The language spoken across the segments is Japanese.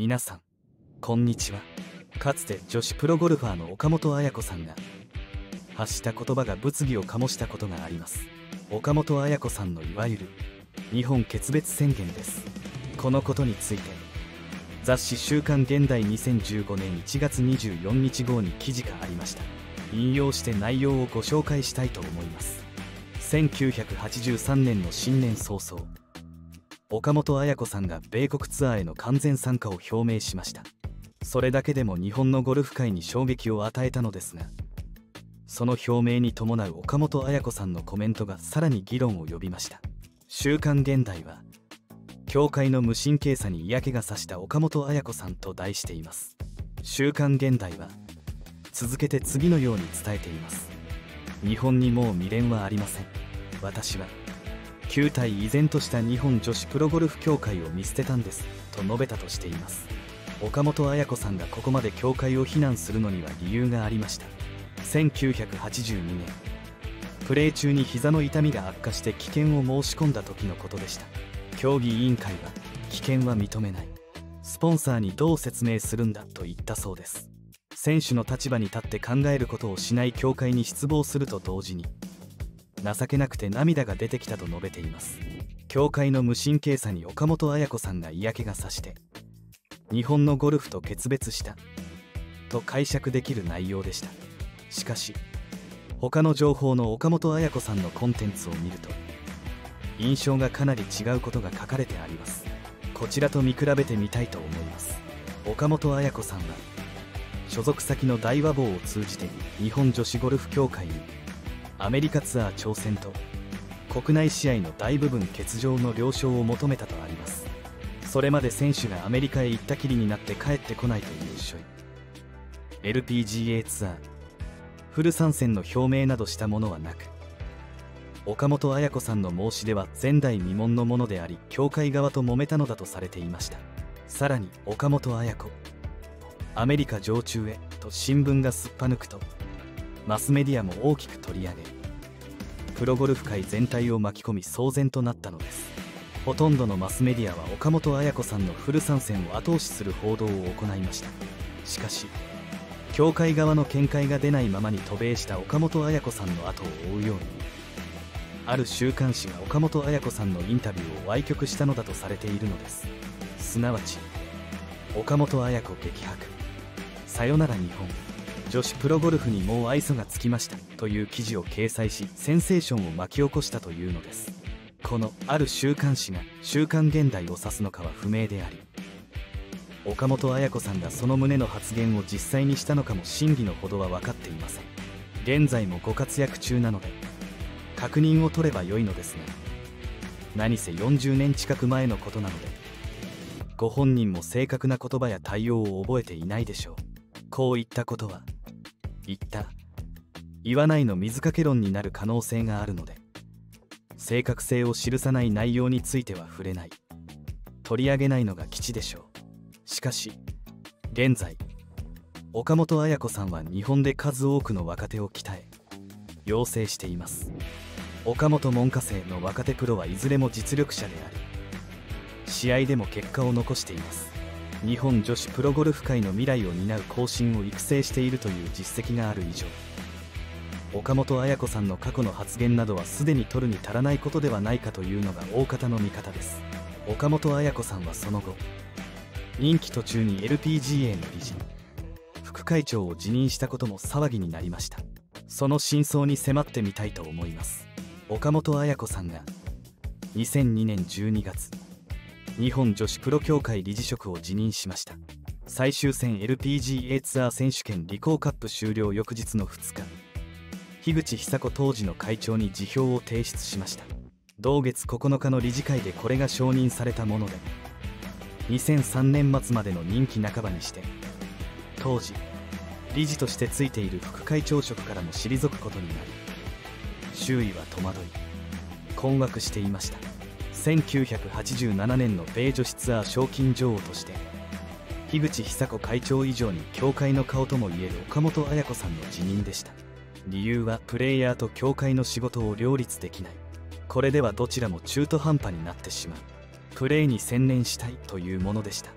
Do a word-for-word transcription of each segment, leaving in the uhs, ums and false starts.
皆さんこんにちは。かつて女子プロゴルファーの岡本綾子さんが発した言葉が物議を醸したことがあります。岡本綾子さんのいわゆる日本決別宣言です。このことについて雑誌週刊現代にせんじゅうごねんいちがつにじゅうよっか号に記事がありました。引用して内容をご紹介したいと思います。せんきゅうひゃくはちじゅうさんねんの新年早々、岡本綾子さんが米国ツアーへの完全参加を表明しました。それだけでも日本のゴルフ界に衝撃を与えたのですが、その表明に伴う岡本綾子さんのコメントがさらに議論を呼びました。週刊現代は協会の無神経さに嫌気がさした岡本綾子さんと題しています。週刊現代は続けて次のように伝えています。日本にもう未練はありません。私は旧態依然とした日本女子プロゴルフ協会を見捨てたんですと述べたとしています。岡本綾子さんがここまで協会を非難するのには理由がありました。せんきゅうひゃくはちじゅうにねん、プレー中に膝の痛みが悪化して棄権を申し込んだ時のことでした。競技委員会は棄権は認めない、スポンサーにどう説明するんだと言ったそうです。選手の立場に立って考えることをしない協会に失望すると同時に情けなくて涙が出てきたと述べています。協会の無神経さに岡本綾子さんが嫌気がさして日本のゴルフと決別したと解釈できる内容でした。しかし他の情報の岡本綾子さんのコンテンツを見ると印象がかなり違うことが書かれてあります。こちらと見比べてみたいと思います。岡本綾子さんは所属先の大和坊を通じて日本女子ゴルフ協会にアメリカツアー挑戦と国内試合の大部分欠場の了承を求めたとあります。それまで選手がアメリカへ行ったきりになって帰ってこないという書意、 エルピージーエー ツアーフル参戦の表明などしたものはなく、岡本綾子さんの申し出は前代未聞のものであり、協会側と揉めたのだとされていました。さらに岡本綾子アメリカ常駐へと新聞がすっぱ抜くとマスメディアも大きく取り上げ、プロゴルフ界全体を巻き込み騒然となったのです。ほとんどのマスメディアは岡本綾子さんのフル参戦を後押しする報道を行いました。しかし協会側の見解が出ないままに渡米した岡本綾子さんの後を追うように、ある週刊誌が岡本綾子さんのインタビューを歪曲したのだとされているのです。すなわち岡本綾子激白、さよなら日本、女子プロゴルフにもう愛想がつきましたという記事を掲載し、センセーションを巻き起こしたというのです。このある週刊誌が週刊現代を指すのかは不明であり、岡本綾子さんがその旨の発言を実際にしたのかも真偽のほどは分かっていません。現在もご活躍中なので確認を取ればよいのですが、何せよんじゅうねん近く前のことなのでご本人も正確な言葉や対応を覚えていないでしょう。こういったことは言った言わないの水かけ論になる可能性があるので、正確性を記さない内容については触れない、取り上げないのが吉でしょう。しかし現在岡本綾子さんは日本で数多くの若手を鍛え養成しています。岡本門下生の若手プロはいずれも実力者であり、試合でも結果を残しています。日本女子プロゴルフ界の未来を担う後進を育成しているという実績がある以上、岡本綾子さんの過去の発言などはすでに取るに足らないことではないかというのが大方の見方です。岡本綾子さんはその後任期途中に エルピージーエー の理事、副会長を辞任したことも騒ぎになりました。その真相に迫ってみたいと思います。岡本綾子さんがにせんにねんじゅうにがつ日本女子プロ協会理事職を辞任しました。最終戦 エルピージーエー ツアー選手権リコーカップ終了翌日のふつか、樋口久子当時の会長に辞表を提出しました。同月ここのかの理事会でこれが承認されたもので、にせんさんねん末までの任期半ばにして当時理事としてついている副会長職からも退くことになり、周囲は戸惑い困惑していました。せんきゅうひゃくはちじゅうななねんの米女子ツアー賞金女王として樋口久子会長以上に協会の顔ともいえる岡本綾子さんの辞任でした。理由はプレイヤーと協会の仕事を両立できない、これではどちらも中途半端になってしまう、プレーに専念したいというものでした。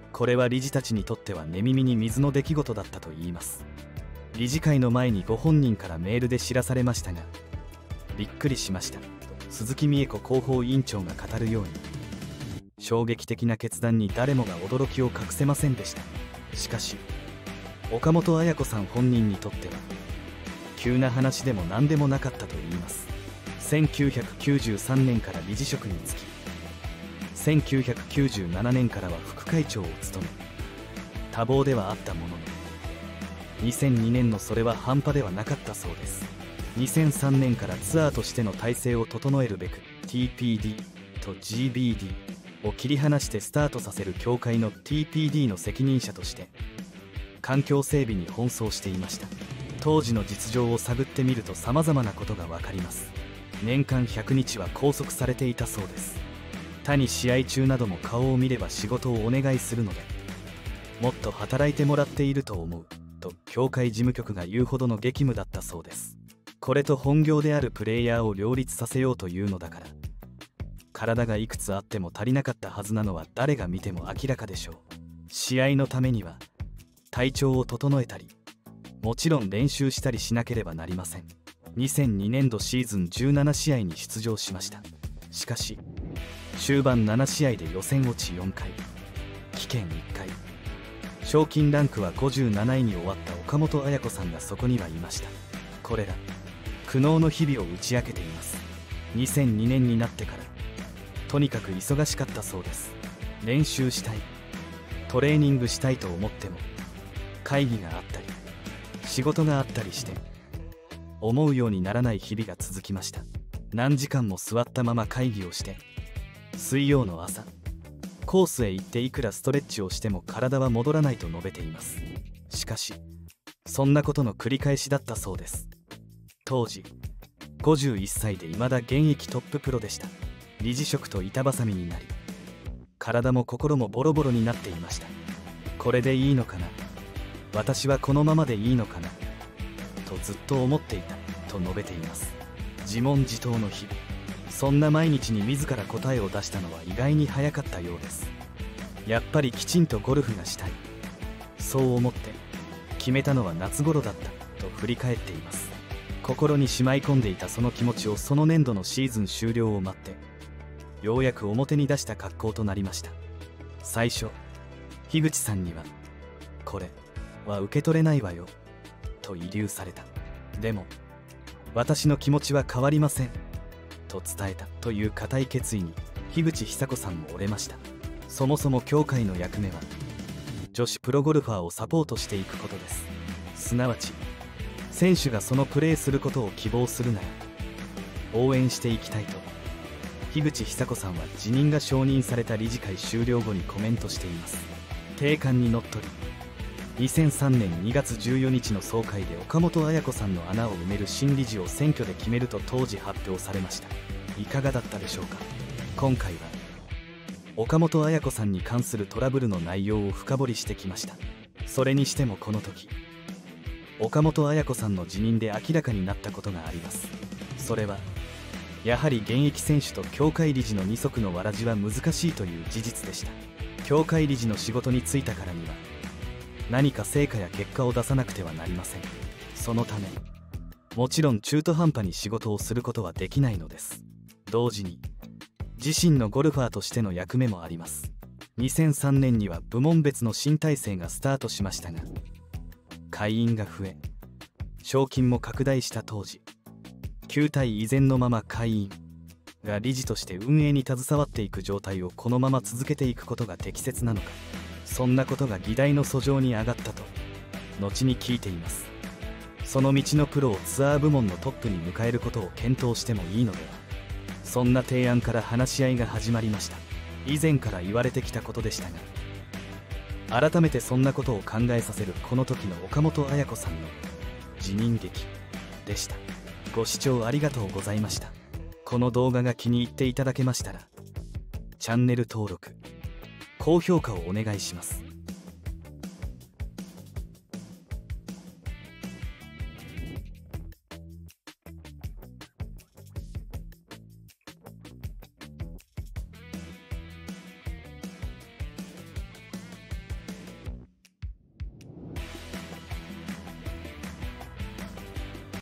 これは理事たちにとっては寝耳に水の出来事だったといいます。理事会の前にご本人からメールで知らされましたが、びっくりしましたと鈴木美恵子広報委員長が語るように、衝撃的な決断に誰もが驚きを隠せませんでした。しかし岡本綾子さん本人にとっては急な話でも何でもなかったといいます。せんきゅうひゃくきゅうじゅうさんねんから理事職に就き、せんきゅうひゃくきゅうじゅうななねんからは副会長を務め、多忙ではあったもののにせんにねんのそれは半端ではなかったそうです。にせんさんねんからツアーとしての体制を整えるべく ティーピーディー と ジービーディー を切り離してスタートさせる協会の ティーピーディー の責任者として環境整備に奔走していました。当時の実情を探ってみると様々なことが分かります。年間ひゃくにちは拘束されていたそうです。他に試合中なども顔を見れば仕事をお願いするので、もっと働いてもらっていると思うと協会事務局が言うほどの激務だったそうです。これと本業であるプレイヤーを両立させようというのだから、体がいくつあっても足りなかったはずなのは誰が見ても明らかでしょう。試合のためには体調を整えたり、もちろん練習したりしなければなりません。にせんにねんどシーズンじゅうななしあいに出場しました。しかし終盤ななしあいで予選落ちよんかい、棄権いっかい、賞金ランクはごじゅうなないに終わった岡本綾子さんがそこにはいました。これら苦悩の日々を打ち明けています。にせんにねんになってからとにかく忙しかったそうです。練習したい、トレーニングしたいと思っても会議があったり仕事があったりして思うようにならない日々が続きました。何時間も座ったまま会議をして、水曜の朝コースへ行っていくらストレッチをしても体は戻らないと述べています。しかしそんなことの繰り返しだったそうです。当時ごじゅういっさいで未だ現役トッププロでした。理事職と板挟みになり、体も心もボロボロになっていました。これでいいのかな、私はこのままでいいのかなとずっと思っていたと述べています。自問自答の日々、そんな毎日に自ら答えを出したのは意外に早かったようです。やっぱりきちんとゴルフがしたい、そう思って決めたのは夏頃だったと振り返っています。心にしまい込んでいたその気持ちをその年度のシーズン終了を待ってようやく表に出した格好となりました。最初樋口さんにはこれは受け取れないわよと慰留された。でも私の気持ちは変わりませんと伝えたという固い決意に樋口久子さんも折れました。そもそも協会の役目は女子プロゴルファーをサポートしていくことです。すなわち選手がそのプレーすることを希望するなら応援していきたいと樋口久子さんは辞任が承認された理事会終了後にコメントしています。定款にのっとりにせんさんねんにがつじゅうよっかの総会で岡本綾子さんの穴を埋める新理事を選挙で決めると当時発表されました。いかがだったでしょうか。今回は岡本綾子さんに関するトラブルの内容を深掘りしてきました。それにしてもこの時岡本綾子さんの辞任で明らかになったことがあります。それはやはり現役選手と協会理事の二足のわらじは難しいという事実でした。協会理事の仕事に就いたからには何か成果や結果を出さなくてはなりません。そのためもちろん中途半端に仕事をすることはできないのです。同時に自身のゴルファーとしての役目もあります。にせんさんねんには部門別の新体制がスタートしましたが、会員が増え賞金も拡大した当時、旧体依然のまま会員が理事として運営に携わっていく状態をこのまま続けていくことが適切なのか、そんなことが議題の訴状に上がったと後に聞いています。その道のプロをツアー部門のトップに迎えることを検討してもいいのでは、そんな提案から話し合いが始まりました。以前から言われてきたことでしたが、改めてそんなことを考えさせるこの時の岡本綾子さんの辞任劇でした。ご視聴ありがとうございました。この動画が気に入っていただけましたらチャンネル登録高評価をお願いします。